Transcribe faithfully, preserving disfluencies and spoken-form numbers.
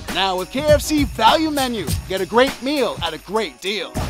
Now with K F C Value Menu, get a great meal at a great deal.